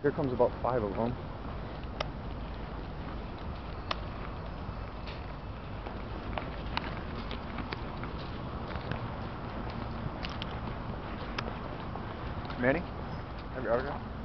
Here comes about 5 of them. Manny? Have your autograph?